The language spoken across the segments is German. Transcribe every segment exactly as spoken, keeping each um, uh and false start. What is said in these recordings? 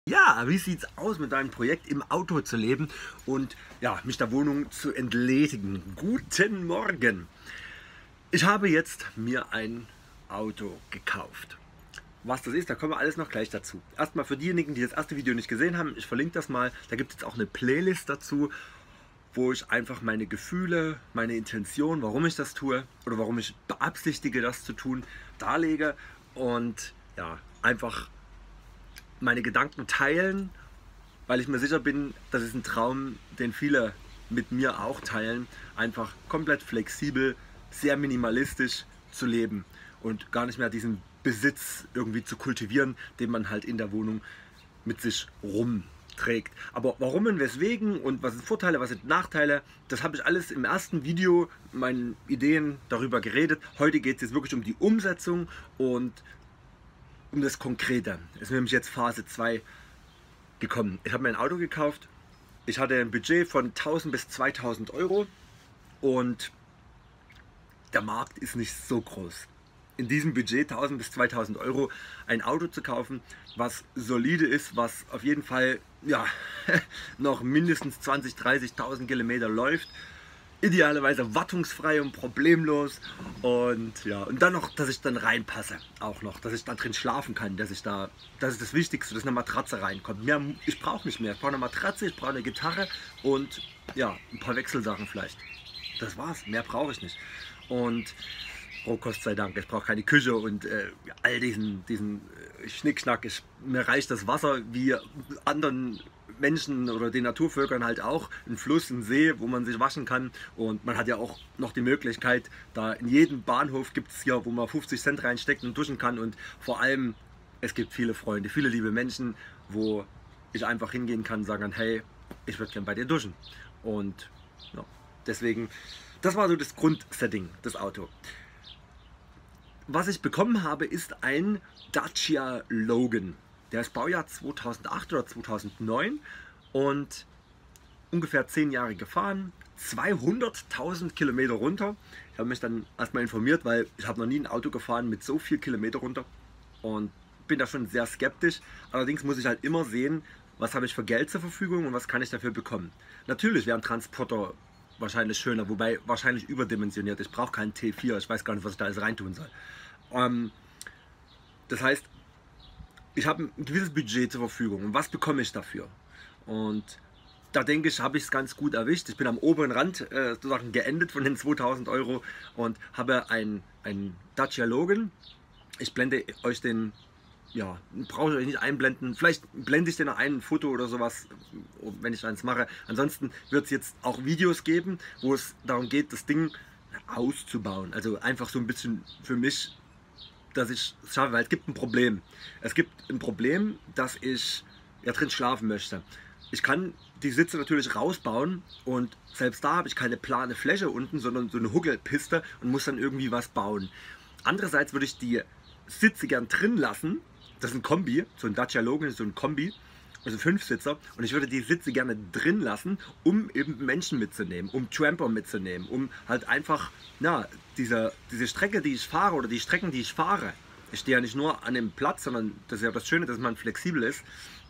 Ja, wie sieht's aus mit deinem Projekt im Auto zu leben und ja, mich der Wohnung zu entledigen? Guten Morgen! Ich habe jetzt mir ein Auto gekauft. Was das ist, da kommen wir alles noch gleich dazu. Erstmal für diejenigen, die das erste Video nicht gesehen haben, ich verlinke das mal. Da gibt es jetzt auch eine Playlist dazu, wo ich einfach meine Gefühle, meine Intention, warum ich das tue oder warum ich beabsichtige, das zu tun, darlege und ja, einfach meine Gedanken teilen, weil ich mir sicher bin, das ist ein Traum, den viele mit mir auch teilen, einfach komplett flexibel, sehr minimalistisch zu leben und gar nicht mehr diesen Besitz irgendwie zu kultivieren, den man halt in der Wohnung mit sich rumträgt. Aber warum und weswegen und was sind Vorteile, was sind Nachteile, das habe ich alles im ersten Video, meinen Ideen darüber geredet. Heute geht es jetzt wirklich um die Umsetzung und um das Konkrete. Es ist nämlich jetzt Phase zwei gekommen. Ich habe mir ein Auto gekauft. Ich hatte ein Budget von tausend bis zweitausend Euro und der Markt ist nicht so groß. In diesem Budget tausend bis zweitausend Euro ein Auto zu kaufen, was solide ist, was auf jeden Fall ja, noch mindestens zwanzigtausend, dreißigtausend Kilometer läuft. Idealerweise wartungsfrei und problemlos und ja, und dann noch, dass ich dann reinpasse, auch noch, dass ich da drin schlafen kann, dass ich da, das ist das Wichtigste, dass eine Matratze reinkommt. Mehr, ich brauche nicht mehr, ich brauche eine Matratze, ich brauche eine Gitarre und ja, ein paar Wechselsachen vielleicht. Das war's, mehr brauche ich nicht. Und Rohkost sei Dank, ich brauche keine Küche und äh, all diesen, diesen äh, Schnickschnack. Ich, mir reicht das Wasser wie anderen Menschen oder den Naturvölkern halt auch, ein Fluss, ein See, wo man sich waschen kann und man hat ja auch noch die Möglichkeit, da in jedem Bahnhof gibt es hier, wo man fünfzig Cent reinsteckt und duschen kann und vor allem, es gibt viele Freunde, viele liebe Menschen, wo ich einfach hingehen kann und sagen kann, hey, ich würde gerne bei dir duschen und ja, deswegen, das war so das Grundsetting, das Auto. Was ich bekommen habe, ist ein Dacia Logan. Der ist Baujahr zweitausendacht oder zweitausendneun und ungefähr zehn Jahre gefahren, zweihunderttausend Kilometer runter. Ich habe mich dann erstmal informiert, weil ich habe noch nie ein Auto gefahren mit so viel Kilometer runter und bin da schon sehr skeptisch. Allerdings muss ich halt immer sehen, was habe ich für Geld zur Verfügung und was kann ich dafür bekommen. Natürlich wäre ein Transporter wahrscheinlich schöner, wobei wahrscheinlich überdimensioniert. Ich brauche keinen T vier, ich weiß gar nicht, was ich da alles reintun soll. Ähm, das heißt, ich habe ein gewisses Budget zur Verfügung. Und was bekomme ich dafür? Und da denke ich, habe ich es ganz gut erwischt. Ich bin am oberen Rand äh, sozusagen geendet von den zweitausend Euro und habe ein, ein Dacia Logan. Ich blende euch den, ja, brauche ich euch nicht einblenden. Vielleicht blende ich den noch ein, ein Foto oder sowas, wenn ich eins mache. Ansonsten wird es jetzt auch Videos geben, wo es darum geht, das Ding auszubauen. Also einfach so ein bisschen für mich, dass ich es schaffe, weil es gibt ein Problem. Es gibt ein Problem, dass ich ja drin schlafen möchte. Ich kann die Sitze natürlich rausbauen und selbst da habe ich keine plane Fläche unten, sondern so eine Huckelpiste und muss dann irgendwie was bauen. Andererseits würde ich die Sitze gern drin lassen. Das ist ein Kombi, so ein Dacia Logan ist so ein Kombi, also Fünfsitzer, und ich würde die Sitze gerne drin lassen, um eben Menschen mitzunehmen, um Tramper mitzunehmen, um halt einfach, na, diese, diese Strecke, die ich fahre oder die Strecken, die ich fahre, ich stehe ja nicht nur an dem Platz, sondern das ist ja das Schöne, dass man flexibel ist,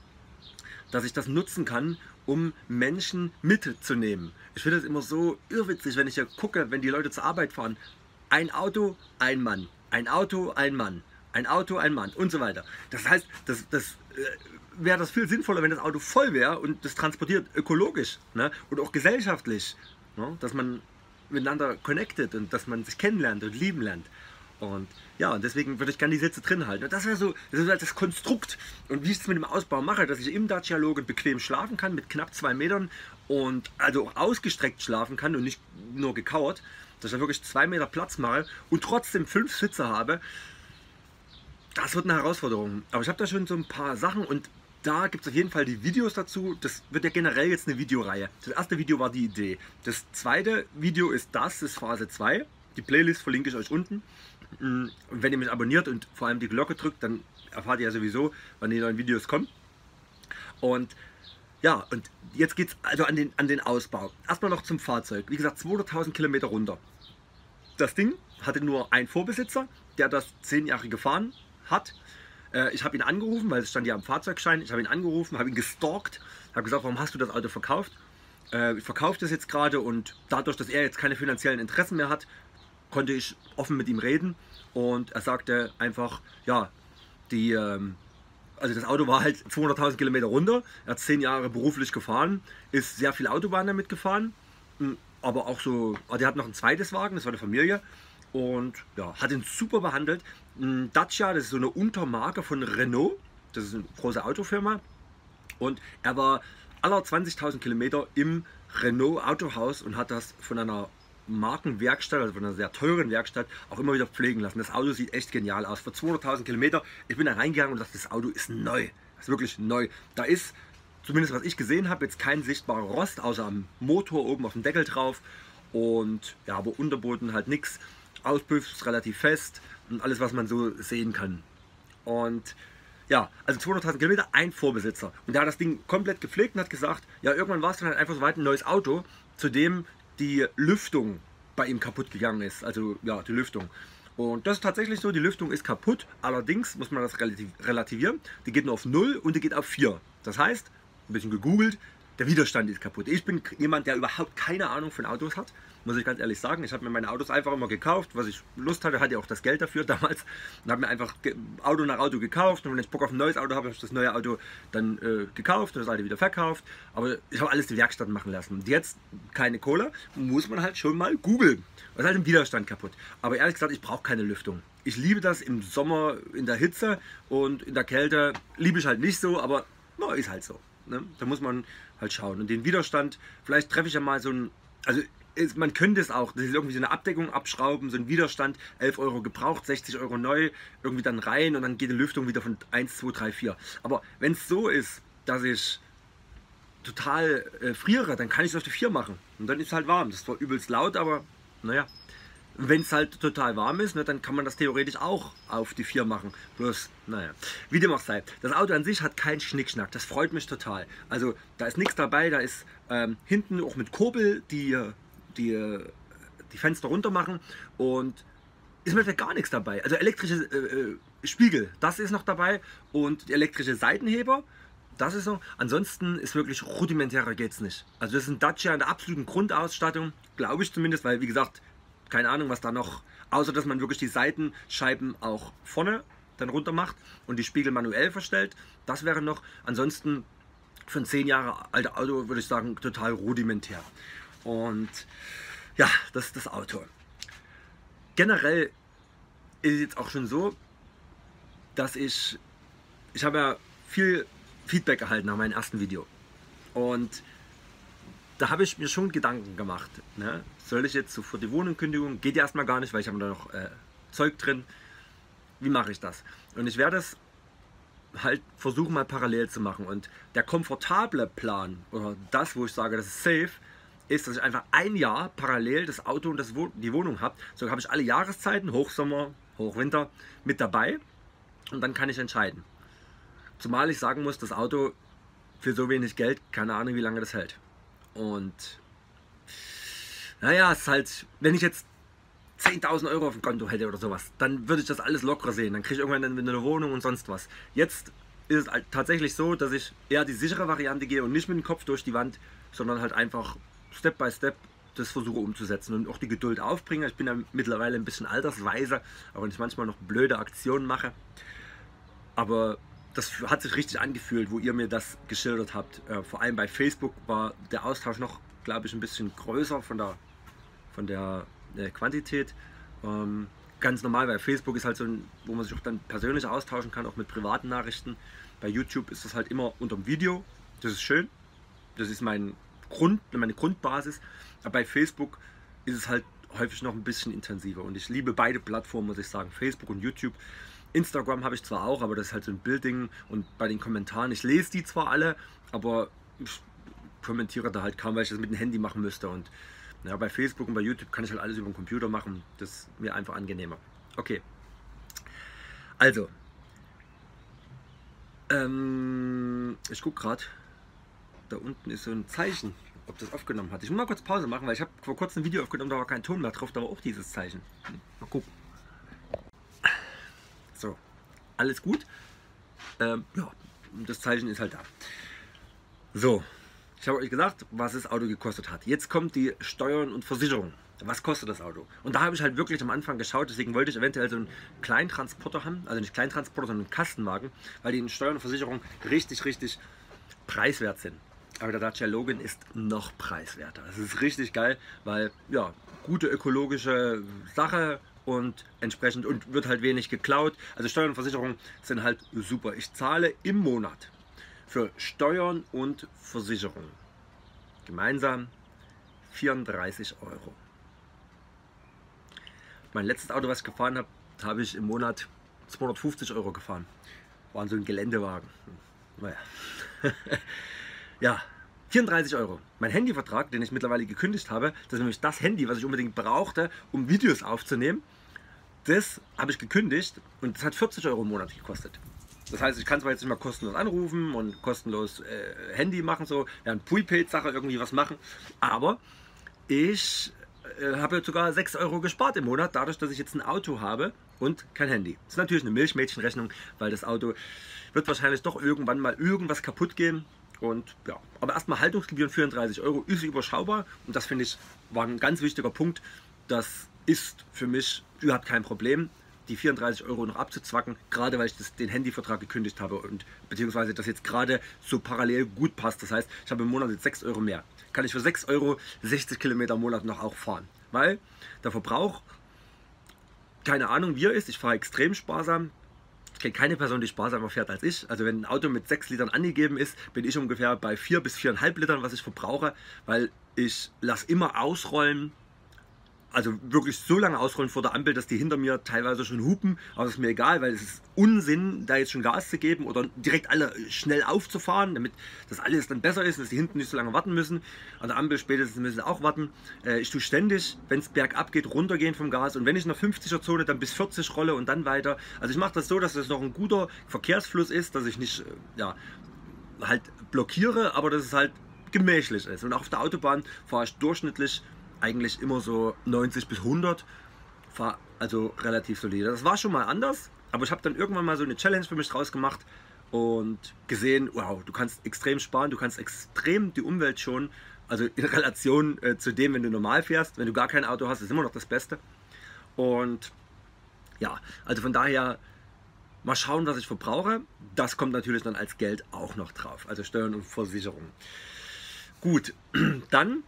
dass ich das nutzen kann, um Menschen mitzunehmen. Ich finde das immer so irrwitzig, wenn ich ja gucke, wenn die Leute zur Arbeit fahren, ein Auto, ein Mann, ein Auto, ein Mann, ein Auto, ein Mann und so weiter. Das heißt, das, das äh, wäre das viel sinnvoller, wenn das Auto voll wäre und das transportiert ökologisch, ne? Und auch gesellschaftlich, ne? Dass man miteinander connected und dass man sich kennenlernt und lieben lernt. Und ja, und deswegen würde ich gerne die Sitze drin halten. Und das wäre so, das ist halt das Konstrukt. Und wie ich es mit dem Ausbau mache, dass ich im Dacia Logan bequem schlafen kann mit knapp zwei Metern und also auch ausgestreckt schlafen kann und nicht nur gekauert, dass ich da wirklich zwei Meter Platz mache und trotzdem fünf Sitze habe. Das wird eine Herausforderung. Aber ich habe da schon so ein paar Sachen und da gibt es auf jeden Fall die Videos dazu. Das wird ja generell jetzt eine Videoreihe. Das erste Video war die Idee. Das zweite Video ist das, das ist Phase zwei. Die Playlist verlinke ich euch unten. Und wenn ihr mich abonniert und vor allem die Glocke drückt, dann erfahrt ihr ja sowieso, wann die neuen Videos kommen. Und ja, und jetzt geht es also an den, an den Ausbau. Erstmal noch zum Fahrzeug. Wie gesagt, zweihunderttausend Kilometer runter. Das Ding hatte nur einen Vorbesitzer, der das zehn Jahre gefahren hat. Äh, ich habe ihn angerufen, weil es stand ja am Fahrzeugschein. Ich habe ihn angerufen, habe ihn gestalkt, habe gesagt, warum hast du das Auto verkauft? Äh, ich verkaufe das jetzt gerade und dadurch, dass er jetzt keine finanziellen Interessen mehr hat, konnte ich offen mit ihm reden und er sagte einfach, ja, die, ähm, also das Auto war halt zweihunderttausend Kilometer runter, er hat zehn Jahre beruflich gefahren, ist sehr viel Autobahn damit gefahren, aber auch so, der hat noch ein zweites Wagen, das war eine Familie und ja, hat ihn super behandelt. Ein Dacia, das ist so eine Untermarke von Renault, das ist eine große Autofirma und er war aller zwanzigtausend Kilometer im Renault Autohaus und hat das von einer Markenwerkstatt, also von einer sehr teuren Werkstatt, auch immer wieder pflegen lassen. Das Auto sieht echt genial aus. Für zweihunderttausend Kilometer, ich bin da reingegangen und dachte, das Auto ist neu. Das ist wirklich neu. Da ist, zumindest was ich gesehen habe, jetzt kein sichtbarer Rost, außer am Motor oben auf dem Deckel drauf. Und ja, aber Unterboden halt nichts. Auspuff ist relativ fest und alles, was man so sehen kann. Und ja, also zweihunderttausend Kilometer, ein Vorbesitzer. Und der hat das Ding komplett gepflegt und hat gesagt, ja, irgendwann war es dann halt einfach so weit ein neues Auto, zu dem die Lüftung bei ihm kaputt gegangen ist. Also ja, die Lüftung. Und das ist tatsächlich so, die Lüftung ist kaputt. Allerdings muss man das relativ, relativieren. Die geht nur auf null und die geht auf vier. Das heißt, ein bisschen gegoogelt, der Widerstand ist kaputt. Ich bin jemand, der überhaupt keine Ahnung von Autos hat, muss ich ganz ehrlich sagen. Ich habe mir meine Autos einfach immer gekauft, was ich Lust hatte, hatte auch das Geld dafür damals. Und habe mir einfach Auto nach Auto gekauft. Und wenn ich Bock auf ein neues Auto habe, habe ich das neue Auto dann äh, gekauft und das alte wieder verkauft. Aber ich habe alles die Werkstatt machen lassen. Und jetzt keine Kohle, muss man halt schon mal googeln. Was ist halt im Widerstand kaputt. Aber ehrlich gesagt, ich brauche keine Lüftung. Ich liebe das im Sommer in der Hitze und in der Kälte liebe ich halt nicht so, aber no, ist halt so. Ne? Da muss man halt schauen. Und den Widerstand, vielleicht treffe ich ja mal so ein, also ist, man könnte es auch, das ist irgendwie so eine Abdeckung abschrauben, so ein Widerstand, elf Euro gebraucht, sechzig Euro neu, irgendwie dann rein und dann geht die Lüftung wieder von eins, zwei, drei, vier. Aber wenn es so ist, dass ich total äh, friere, dann kann ich es auf die vier machen. Und dann ist es halt warm. Das ist zwar übelst laut, aber naja. Wenn es halt total warm ist, ne, dann kann man das theoretisch auch auf die vier machen. Bloß, naja, wie dem auch sei. Das Auto an sich hat keinen Schnickschnack, das freut mich total. Also da ist nichts dabei, da ist ähm, hinten auch mit Kurbel die, die, die Fenster runter machen und ist mir gar nichts dabei. Also elektrische äh, Spiegel, das ist noch dabei und die elektrische Seitenheber, das ist noch. Ansonsten ist wirklich rudimentärer geht's nicht. Also das ist ein Dacia in der absoluten Grundausstattung, glaube ich zumindest, weil wie gesagt, keine Ahnung, was da noch, außer dass man wirklich die Seitenscheiben auch vorne dann runter macht und die Spiegel manuell verstellt. Das wäre noch, ansonsten für ein zehn Jahre altes Auto würde ich sagen, total rudimentär. Und ja, das ist das Auto. Generell ist es jetzt auch schon so, dass ich, ich habe ja viel Feedback erhalten nach meinem ersten Video. Und da habe ich mir schon Gedanken gemacht. Ne? Soll ich jetzt sofort die Wohnung kündigen? Geht ja erstmal gar nicht, weil ich habe da noch äh, Zeug drin. Wie mache ich das? Und ich werde es halt versuchen mal parallel zu machen. Und der komfortable Plan, oder das, wo ich sage, das ist safe, ist, dass ich einfach ein Jahr parallel das Auto und das Wo die Wohnung habe. So habe ich alle Jahreszeiten, Hochsommer, Hochwinter, mit dabei. Und dann kann ich entscheiden. Zumal ich sagen muss, das Auto für so wenig Geld, keine Ahnung, wie lange das hält. Und naja, es ist halt, wenn ich jetzt zehntausend Euro auf dem Konto hätte oder sowas, dann würde ich das alles locker sehen. Dann kriege ich irgendwann eine Wohnung und sonst was. Jetzt ist es halt tatsächlich so, dass ich eher die sichere Variante gehe und nicht mit dem Kopf durch die Wand, sondern halt einfach Step by Step das versuche umzusetzen und auch die Geduld aufbringe. Ich bin ja mittlerweile ein bisschen altersweise, auch wenn ich manchmal noch blöde Aktionen mache. Aber das hat sich richtig angefühlt, wo ihr mir das geschildert habt. Äh, vor allem bei Facebook war der Austausch noch, glaube ich, ein bisschen größer von der, von der äh, Quantität. Ähm, ganz normal, bei Facebook ist halt so ein, wo man sich auch dann persönlich austauschen kann, auch mit privaten Nachrichten. Bei YouTube ist das halt immer unter dem Video. Das ist schön. Das ist mein Grund, meine Grundbasis. Aber bei Facebook ist es halt häufig noch ein bisschen intensiver. Und ich liebe beide Plattformen, muss ich sagen. Facebook und YouTube. Instagram habe ich zwar auch, aber das ist halt so ein Bildding. Und bei den Kommentaren, ich lese die zwar alle, aber ich kommentiere da halt kaum, weil ich das mit dem Handy machen müsste. Und ja, bei Facebook und bei YouTube kann ich halt alles über den Computer machen. Das ist mir einfach angenehmer. Okay. Also. Ähm, ich gucke gerade. Da unten ist so ein Zeichen, ob das aufgenommen hat. Ich muss mal kurz Pause machen, weil ich habe vor kurzem ein Video aufgenommen, da war kein Ton mehr drauf, da war auch dieses Zeichen. Mal gucken. So, alles gut. Ähm, ja, das Zeichen ist halt da. So, ich habe euch gesagt, was das Auto gekostet hat. Jetzt kommt die Steuern und Versicherung. Was kostet das Auto? Und da habe ich halt wirklich am Anfang geschaut, deswegen wollte ich eventuell so einen Kleintransporter haben, also nicht Kleintransporter, sondern einen Kastenwagen, weil die in Steuern und Versicherung richtig, richtig preiswert sind. Aber der Dacia Logan ist noch preiswerter. Das ist richtig geil, weil ja, gute ökologische Sache und entsprechend und wird halt wenig geklaut. Also Steuern und Versicherung sind halt super. Ich zahle im Monat für Steuern und Versicherung gemeinsam vierunddreißig Euro. Mein letztes Auto, was ich gefahren habe, habe ich im Monat zweihundertfünfzig Euro gefahren. War so ein Geländewagen. Naja. Ja, vierunddreißig Euro. Mein Handyvertrag, den ich mittlerweile gekündigt habe, das ist nämlich das Handy, was ich unbedingt brauchte, um Videos aufzunehmen. Das habe ich gekündigt und das hat vierzig Euro im Monat gekostet. Das heißt, ich kann zwar jetzt nicht mal kostenlos anrufen und kostenlos äh, Handy machen, so, ja, eine Prepaid-Sache irgendwie was machen, aber ich äh, habe jetzt sogar sechs Euro gespart im Monat, dadurch, dass ich jetzt ein Auto habe und kein Handy. Das ist natürlich eine Milchmädchenrechnung, weil das Auto wird wahrscheinlich doch irgendwann mal irgendwas kaputt gehen. Und ja, aber erstmal Haltungsgebühren vierunddreißig Euro ist überschaubar und das finde ich war ein ganz wichtiger Punkt. Das ist für mich überhaupt kein Problem, die vierunddreißig Euro noch abzuzwacken, gerade weil ich das, den Handyvertrag gekündigt habe und beziehungsweise das jetzt gerade so parallel gut passt. Das heißt, ich habe im Monat jetzt sechs Euro mehr. Kann ich für sechs Euro sechzig Kilometer im Monat noch auch fahren, weil der Verbrauch, keine Ahnung wie er ist, ich fahre extrem sparsam. Ich kenne keine Person, die sparsamer fährt als ich. Also wenn ein Auto mit sechs Litern angegeben ist, bin ich ungefähr bei vier bis viereinhalb Litern, was ich verbrauche, weil ich lasse immer ausrollen, also wirklich so lange ausrollen vor der Ampel, dass die hinter mir teilweise schon hupen, aber das ist mir egal, weil es ist Unsinn, da jetzt schon Gas zu geben oder direkt alle schnell aufzufahren, damit das alles dann besser ist, dass die hinten nicht so lange warten müssen. An der Ampel spätestens müssen sie auch warten. Ich tue ständig, wenn es bergab geht, runtergehen vom Gas und wenn ich in der fünfziger Zone dann bis vierzig rolle und dann weiter. Also ich mache das so, dass es noch ein guter Verkehrsfluss ist, dass ich nicht ja, halt blockiere, aber dass es halt gemächlich ist. Und auch auf der Autobahn fahre ich durchschnittlich eigentlich immer so neunzig bis hundert, war also relativ solide. Das war schon mal anders, aber ich habe dann irgendwann mal so eine Challenge für mich draus gemacht und gesehen, wow, du kannst extrem sparen, du kannst extrem die Umwelt schonen, also in Relation äh, zu dem, wenn du normal fährst, wenn du gar kein Auto hast, ist immer noch das Beste. Und ja, also von daher mal schauen, was ich verbrauche. Das kommt natürlich dann als Geld auch noch drauf, also Steuern und Versicherung. Gut, dann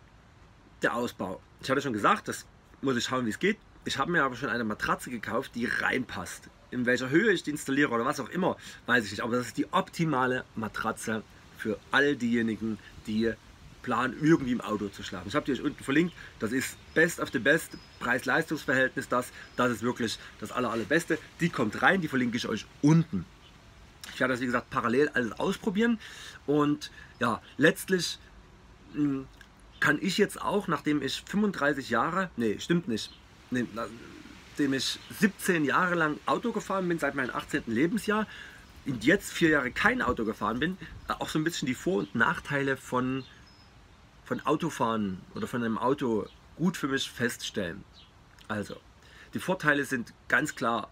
der Ausbau. Ich hatte schon gesagt, das muss ich schauen, wie es geht. Ich habe mir aber schon eine Matratze gekauft, die reinpasst. In welcher Höhe ich die installiere oder was auch immer, weiß ich nicht. Aber das ist die optimale Matratze für all diejenigen, die planen, irgendwie im Auto zu schlafen. Ich habe die euch unten verlinkt. Das ist Best of the Best. Preis-Leistungs-Verhältnis, das. Das ist wirklich das aller, allerbeste. Die kommt rein, die verlinke ich euch unten. Ich werde das, wie gesagt, parallel alles ausprobieren. Und ja, letztlich mh, kann ich jetzt auch, nachdem ich fünfunddreißig Jahre, nee, stimmt nicht, nee, nachdem ich siebzehn Jahre lang Auto gefahren bin, seit meinem achtzehnten Lebensjahr, und jetzt vier Jahre kein Auto gefahren bin, auch so ein bisschen die Vor- und Nachteile von, von Autofahren oder von einem Auto gut für mich feststellen. Also, die Vorteile sind ganz klar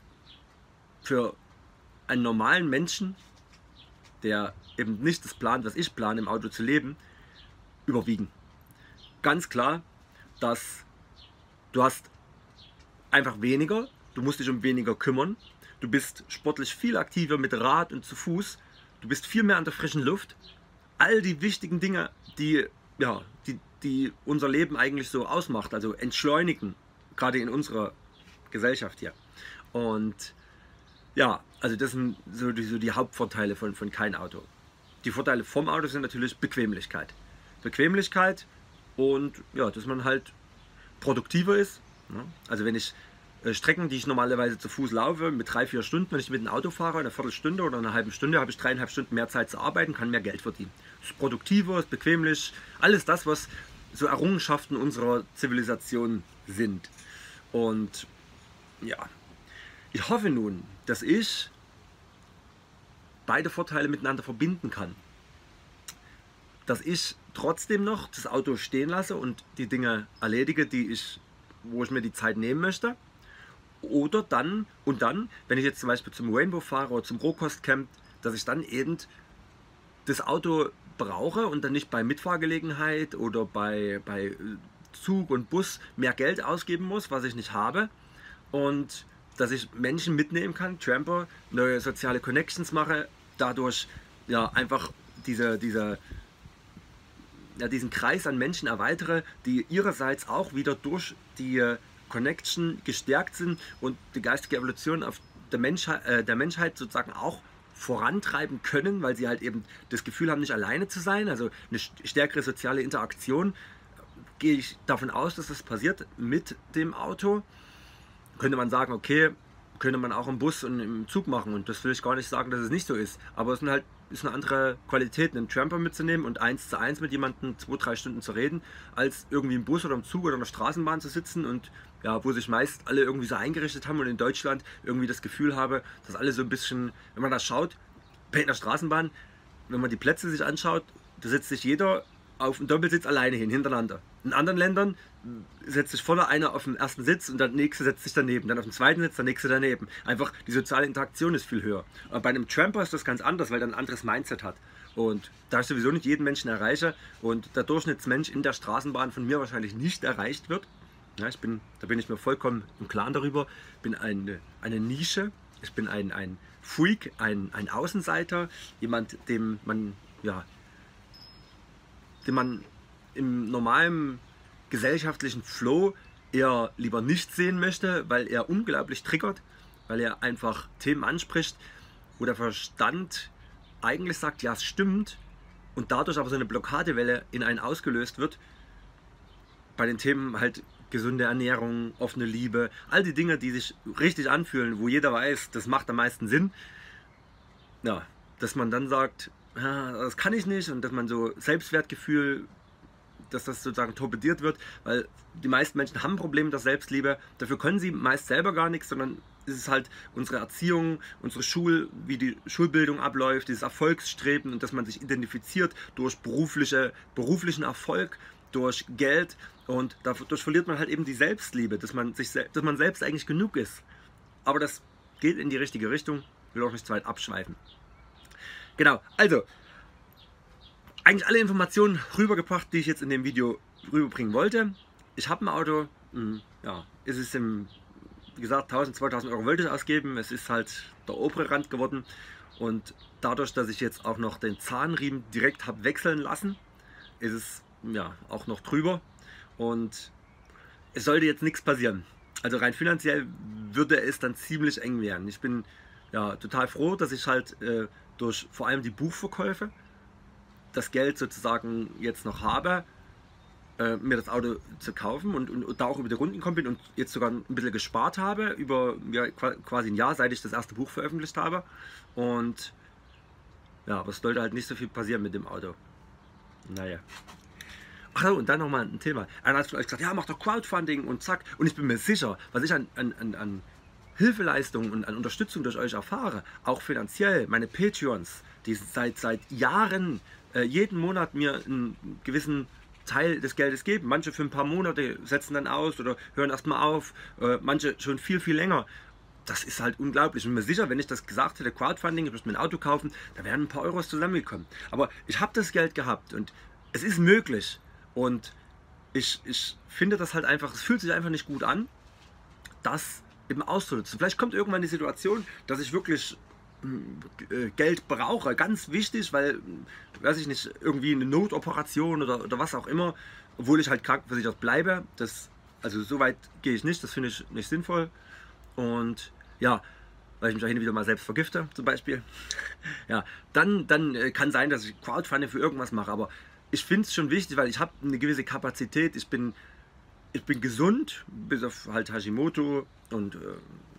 für einen normalen Menschen, der eben nicht das plant, was ich plane, im Auto zu leben, überwiegen. Ganz klar, dass du hast einfach weniger, du musst dich um weniger kümmern, du bist sportlich viel aktiver mit Rad und zu Fuß, du bist viel mehr an der frischen Luft. All die wichtigen Dinge, die, ja, die, die unser Leben eigentlich so ausmacht, also entschleunigen, gerade in unserer Gesellschaft hier. Und ja, also das sind so die, so die Hauptvorteile von, von kein Auto. Die Vorteile vom Auto sind natürlich Bequemlichkeit. Bequemlichkeit und ja, dass man halt produktiver ist. Also wenn ich äh, Strecken, die ich normalerweise zu Fuß laufe, mit drei, vier Stunden, wenn ich mit dem Auto fahre, eine Viertelstunde oder eine halbe Stunde, habe ich dreieinhalb Stunden mehr Zeit zu arbeiten, kann mehr Geld verdienen. Es ist produktiver, es ist bequemlich, alles das, was so Errungenschaften unserer Zivilisation sind. Und ja, ich hoffe nun, dass ich beide Vorteile miteinander verbinden kann. Dass ich trotzdem noch das Auto stehen lasse und die Dinge erledige, die ich, wo ich mir die Zeit nehmen möchte. Oder dann, und dann, wenn ich jetzt zum Beispiel zum Rainbow fahre oder zum Rohkostcamp, dass ich dann eben das Auto brauche und dann nicht bei Mitfahrgelegenheit oder bei, bei Zug und Bus mehr Geld ausgeben muss, was ich nicht habe, und dass ich Menschen mitnehmen kann, Tramper, neue soziale Connections mache, dadurch ja einfach diese, diese, ja, diesen Kreis an Menschen erweitere, die ihrerseits auch wieder durch die Connection gestärkt sind und die geistige Evolution auf der Menschheit, äh, der Menschheit sozusagen auch vorantreiben können, weil sie halt eben das Gefühl haben, nicht alleine zu sein, also eine stärkere soziale Interaktion. Gehe ich davon aus, dass das passiert mit dem Auto. Könnte man sagen, okay, könnte man auch im Bus und im Zug machen, und das will ich gar nicht sagen, dass es nicht so ist, aber es sind halt, ist eine andere Qualität, einen Tramper mitzunehmen und eins zu eins mit jemandem zwei, drei Stunden zu reden, als irgendwie im Bus oder im Zug oder in der Straßenbahn zu sitzen und ja, wo sich meist alle irgendwie so eingerichtet haben und in Deutschland irgendwie das Gefühl habe, dass alle so ein bisschen, wenn man da schaut, in der Straßenbahn, wenn man die Plätze sich anschaut, da setzt sich jeder auf einen Doppelsitz alleine hin, hintereinander. In anderen Ländern setzt sich vorne einer auf den ersten Sitz und der nächste setzt sich daneben, dann auf den zweiten Sitz, der nächste daneben. Einfach die soziale Interaktion ist viel höher. Aber bei einem Tramper ist das ganz anders, weil er ein anderes Mindset hat. Und da ich sowieso nicht jeden Menschen erreiche und der Durchschnittsmensch in der Straßenbahn von mir wahrscheinlich nicht erreicht wird, ja, ich bin, da bin ich mir vollkommen im Klaren darüber, bin eine, eine Nische, ich bin ein, ein Freak, ein, ein Außenseiter, jemand, dem man, ja, den man im normalen gesellschaftlichen Flow eher lieber nicht sehen möchte, weil er unglaublich triggert, weil er einfach Themen anspricht, wo der Verstand eigentlich sagt, ja, es stimmt, und dadurch aber so eine Blockadewelle in einen ausgelöst wird, bei den Themen halt gesunde Ernährung, offene Liebe, all die Dinge, die sich richtig anfühlen, wo jeder weiß, das macht am meisten Sinn, ja, dass man dann sagt, ja, das kann ich nicht, und dass man so Selbstwertgefühl, dass das sozusagen torpediert wird, weil die meisten Menschen haben Probleme mit der Selbstliebe, dafür können sie meist selber gar nichts, sondern es ist halt unsere Erziehung, unsere Schul, wie die Schulbildung abläuft, dieses Erfolgsstreben, und dass man sich identifiziert durch berufliche, beruflichen Erfolg, durch Geld, und dadurch verliert man halt eben die Selbstliebe, dass man, sich, dass man selbst eigentlich genug ist. Aber das geht in die richtige Richtung, ich will auch nicht zu weit abschweifen. Genau, also eigentlich alle Informationen rübergebracht, die ich jetzt in dem Video rüberbringen wollte. Ich habe ein Auto, ja, es ist im, wie gesagt, tausend, zweitausend Euro wollte ich ausgeben, es ist halt der obere Rand geworden, und dadurch, dass ich jetzt auch noch den Zahnriemen direkt habe wechseln lassen, ist es ja auch noch drüber, und es sollte jetzt nichts passieren. Also rein finanziell würde es dann ziemlich eng werden. Ich bin ja total froh, dass ich halt äh, durch vor allem die Buchverkäufe das Geld sozusagen jetzt noch habe, äh, mir das Auto zu kaufen, und, und, und da auch über die Runden gekommen bin und jetzt sogar ein bisschen gespart habe, über ja, quasi ein Jahr, seit ich das erste Buch veröffentlicht habe. Und ja, aber es sollte halt nicht so viel passieren mit dem Auto. Naja. Ach so, und dann nochmal ein Thema. Einer hat von euch gesagt, ja, mach doch Crowdfunding und zack. Und ich bin mir sicher, was ich an, an, an, an Hilfeleistungen und an Unterstützung durch euch erfahre, auch finanziell, meine Patreons, die seit, seit Jahren äh, jeden Monat mir einen gewissen Teil des Geldes geben. Manche für ein paar Monate setzen dann aus oder hören erstmal auf, äh, manche schon viel, viel länger. Das ist halt unglaublich. Ich bin mir sicher, wenn ich das gesagt hätte, Crowdfunding, ich möchte mir ein Auto kaufen, da wären ein paar Euros zusammengekommen. Aber ich habe das Geld gehabt und es ist möglich. Und ich, ich finde das halt einfach, es fühlt sich einfach nicht gut an, das eben auszunutzen. Vielleicht kommt irgendwann die Situation, dass ich wirklich äh, Geld brauche, ganz wichtig, weil, weiß ich nicht, irgendwie eine Notoperation oder, oder was auch immer, obwohl ich halt krankenversichert bleibe. Das, also so weit gehe ich nicht, das finde ich nicht sinnvoll. Und ja, weil ich mich auch hin und wieder mal selbst vergifte, zum Beispiel. Ja, dann, dann kann sein, dass ich Crowdfunding für irgendwas mache, aber ich finde es schon wichtig, weil ich habe eine gewisse Kapazität, ich bin, ich bin gesund, bis auf halt Hashimoto und äh,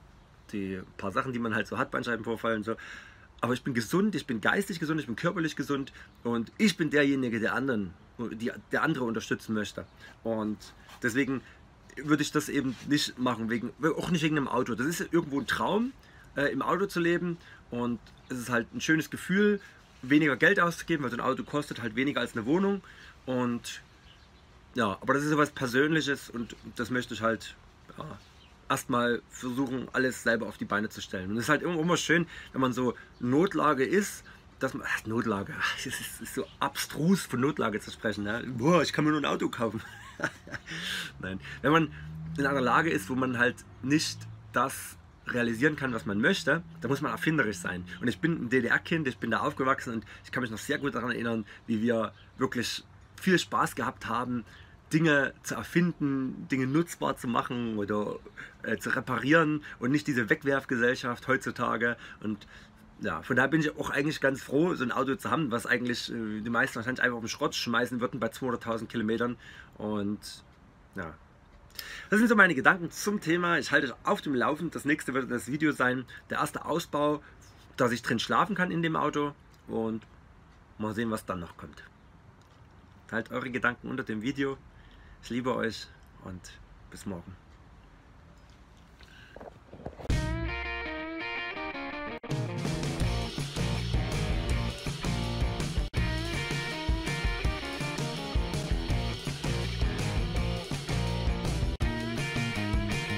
die paar Sachen, die man halt so hat, Bandscheibenvorfall und so. Aber ich bin gesund, ich bin geistig gesund, ich bin körperlich gesund, und ich bin derjenige, der anderen, die, der andere unterstützen möchte. Und deswegen würde ich das eben nicht machen, wegen, auch nicht wegen einem Auto. Das ist irgendwo ein Traum, äh, im Auto zu leben, und es ist halt ein schönes Gefühl, weniger Geld auszugeben, weil so ein Auto kostet halt weniger als eine Wohnung. Und ja, aber das ist so was Persönliches, und das möchte ich halt ja, erstmal versuchen, alles selber auf die Beine zu stellen. Und es ist halt immer, immer schön, wenn man so Notlage ist, dass man, ach, Notlage, es ist, es ist so abstrus von Notlage zu sprechen. Ja? Boah, ich kann mir nur ein Auto kaufen. Nein, wenn man in einer Lage ist, wo man halt nicht das realisieren kann, was man möchte, da muss man erfinderisch sein. Und ich bin ein D D R-Kind, ich bin da aufgewachsen und ich kann mich noch sehr gut daran erinnern, wie wir wirklich viel Spaß gehabt haben, Dinge zu erfinden, Dinge nutzbar zu machen oder äh, zu reparieren und nicht diese Wegwerfgesellschaft heutzutage. Und ja, von daher bin ich auch eigentlich ganz froh, so ein Auto zu haben, was eigentlich äh, die meisten wahrscheinlich einfach auf den Schrott schmeißen würden bei zweihunderttausend Kilometern. Und ja, das sind so meine Gedanken zum Thema. Ich halte euch auf dem Laufenden. Das nächste wird das Video sein, der erste Ausbau, dass ich drin schlafen kann in dem Auto. Und mal sehen, was dann noch kommt. Teilt eure Gedanken unter dem Video. Ich liebe euch und bis morgen.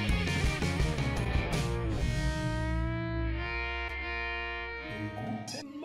Guten